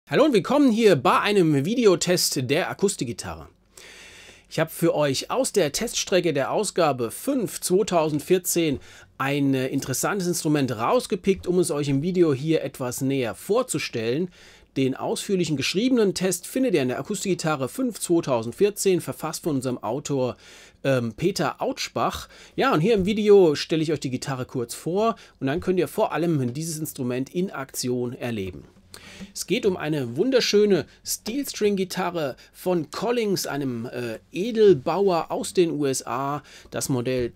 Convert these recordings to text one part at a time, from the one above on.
Hallo und willkommen hier bei einem Videotest der Akustikgitarre. Ich habe für euch aus der Teststrecke der Ausgabe 5 2014 ein interessantes Instrument rausgepickt, um es euch im Video hier etwas näher vorzustellen. Den ausführlichen geschriebenen Test findet ihr in der Akustikgitarre 5 2014, verfasst von unserem Autor Peter Autschbach. Ja, und hier im Video stelle ich euch die Gitarre kurz vor und dann könnt ihr vor allem dieses Instrument in Aktion erleben. Es geht um eine wunderschöne Steel-String-Gitarre von Collings, einem Edelbauer aus den USA. Das Modell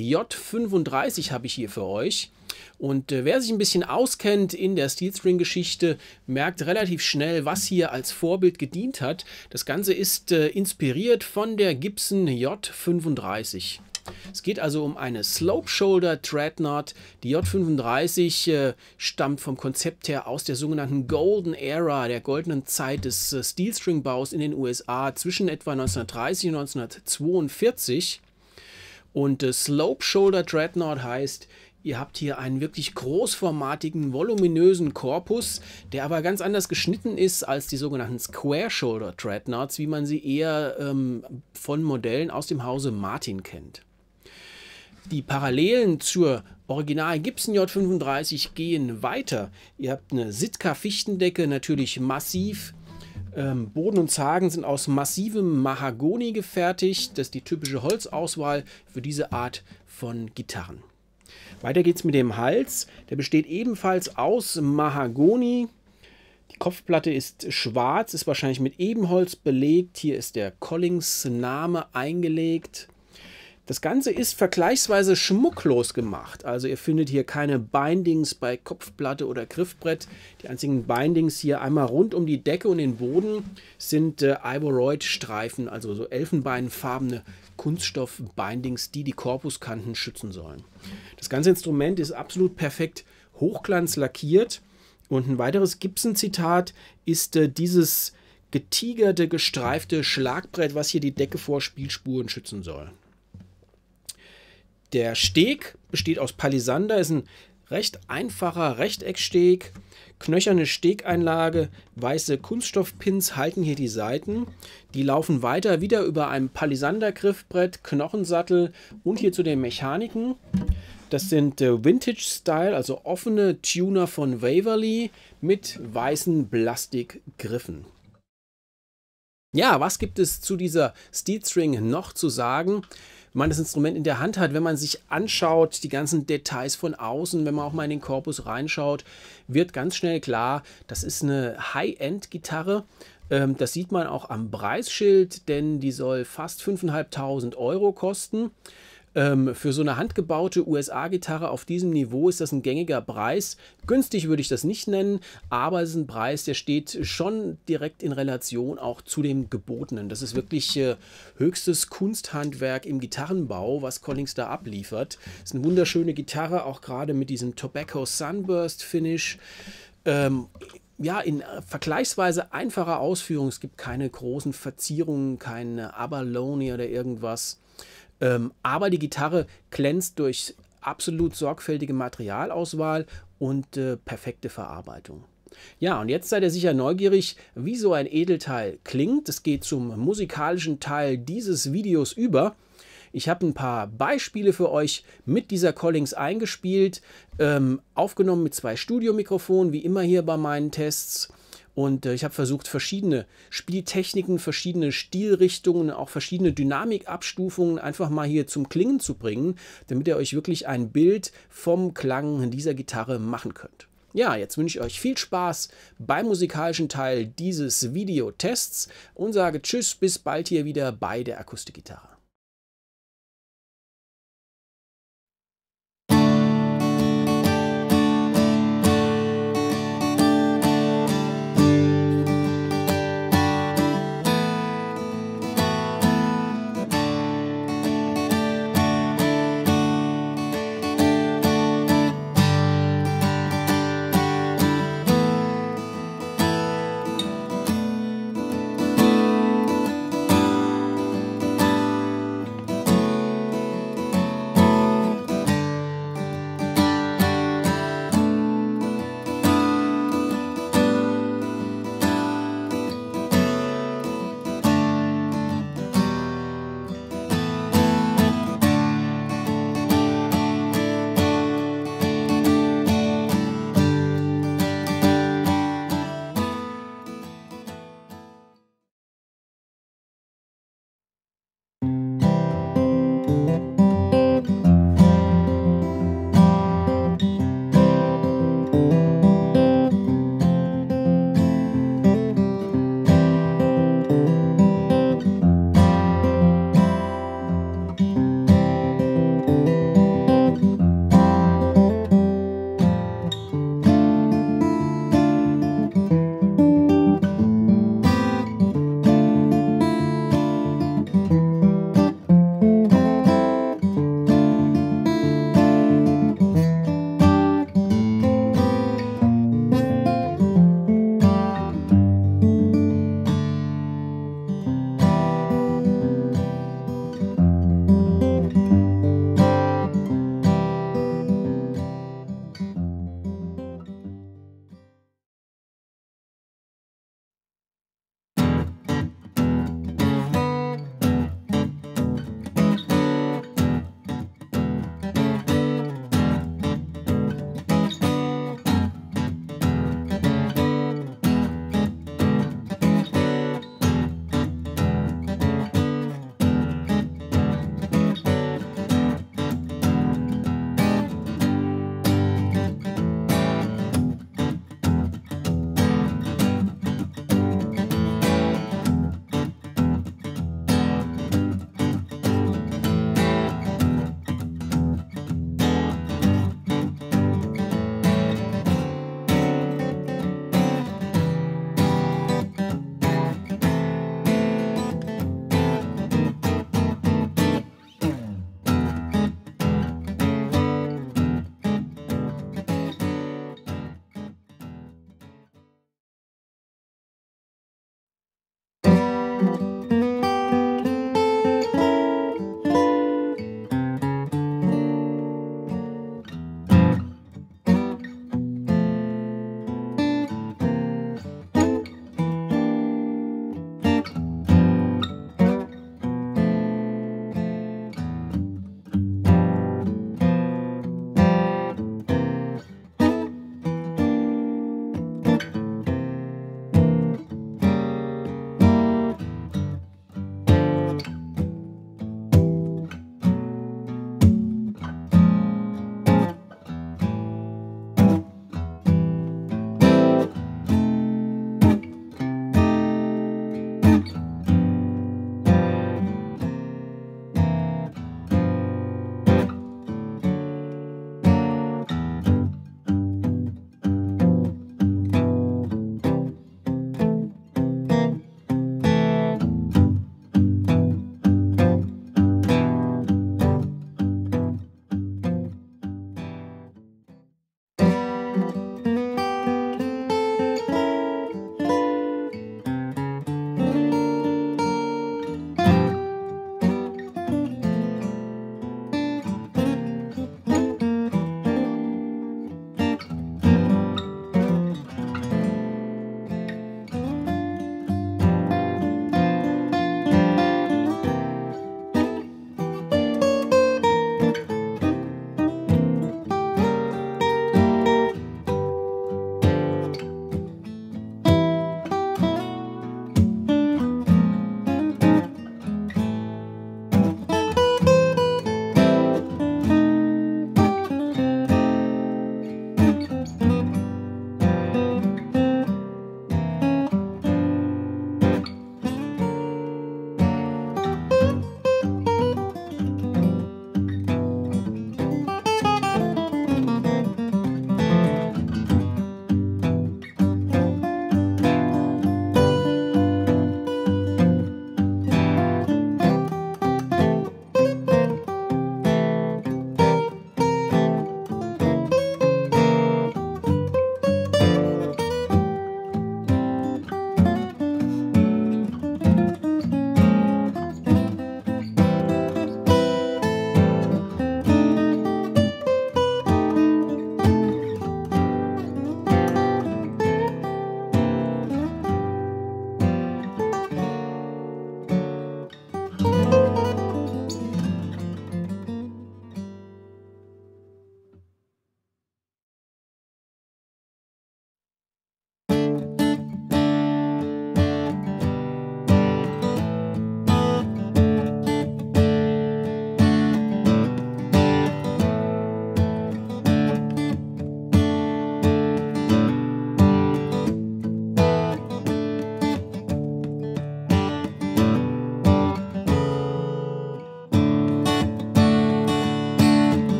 CJ35 habe ich hier für euch. Und wer sich ein bisschen auskennt in der Steel-String-Geschichte, merkt relativ schnell, was hier als Vorbild gedient hat. Das Ganze ist inspiriert von der Gibson J35. Es geht also um eine Slope Shoulder Dreadnought. Die J35 stammt vom Konzept her aus der sogenannten Golden Era, der goldenen Zeit des Steel-String-Baus in den USA zwischen etwa 1930 und 1942. Und Slope Shoulder Dreadnought heißt, ihr habt hier einen wirklich großformatigen, voluminösen Korpus, der aber ganz anders geschnitten ist als die sogenannten Square Shoulder Dreadnoughts, wie man sie eher von Modellen aus dem Hause Martin kennt. Die Parallelen zur Original Gibson J35 gehen weiter. Ihr habt eine Sitka-Fichtendecke, natürlich massiv. Boden und Zagen sind aus massivem Mahagoni gefertigt. Das ist die typische Holzauswahl für diese Art von Gitarren. Weiter geht es mit dem Hals. Der besteht ebenfalls aus Mahagoni. Die Kopfplatte ist schwarz, ist wahrscheinlich mit Ebenholz belegt. Hier ist der Collings-Name eingelegt. Das Ganze ist vergleichsweise schmucklos gemacht. Also ihr findet hier keine Bindings bei Kopfplatte oder Griffbrett. Die einzigen Bindings hier einmal rund um die Decke und den Boden sind Ivoroid-Streifen, also so elfenbeinfarbene Kunststoff-Bindings, die die Korpuskanten schützen sollen. Das ganze Instrument ist absolut perfekt hochglanzlackiert. Und ein weiteres Gibson-Zitat ist dieses getigerte, gestreifte Schlagbrett, was hier die Decke vor Spielspuren schützen soll. Der Steg besteht aus Palisander, ist ein recht einfacher Rechtecksteg, knöcherne Stegeinlage, weiße Kunststoffpins halten hier die Saiten. Die laufen weiter wieder über ein Palisander-Griffbrett, Knochensattel und hier zu den Mechaniken. Das sind Vintage-Style, also offene Tuner von Waverly mit weißen Plastikgriffen. Ja, was gibt es zu dieser Steel String noch zu sagen? Wenn man das Instrument in der Hand hat, wenn man sich anschaut, die ganzen Details von außen, wenn man auch mal in den Korpus reinschaut, wird ganz schnell klar, das ist eine High-End-Gitarre. Das sieht man auch am Preisschild, denn die soll fast 5.500 € kosten. Für so eine handgebaute USA-Gitarre auf diesem Niveau ist das ein gängiger Preis. Günstig würde ich das nicht nennen, aber es ist ein Preis, der steht schon direkt in Relation auch zu dem Gebotenen. Das ist wirklich höchstes Kunsthandwerk im Gitarrenbau, was Collings da abliefert. Das ist eine wunderschöne Gitarre, auch gerade mit diesem Tobacco Sunburst Finish. Ja, in vergleichsweise einfacher Ausführung. Es gibt keine großen Verzierungen, keine Abalone oder irgendwas. Aber die Gitarre glänzt durch absolut sorgfältige Materialauswahl und perfekte Verarbeitung. Ja, und jetzt seid ihr sicher neugierig, wie so ein Edelteil klingt. Es geht zum musikalischen Teil dieses Videos über. Ich habe ein paar Beispiele für euch mit dieser Collings eingespielt, aufgenommen mit 2 Studiomikrofonen, wie immer hier bei meinen Tests. Und ich habe versucht, verschiedene Spieltechniken, verschiedene Stilrichtungen, auch verschiedene Dynamikabstufungen einfach mal hier zum Klingen zu bringen, damit ihr euch wirklich ein Bild vom Klang dieser Gitarre machen könnt. Ja, jetzt wünsche ich euch viel Spaß beim musikalischen Teil dieses Videotests und sage Tschüss, bis bald hier wieder bei der Akustikgitarre.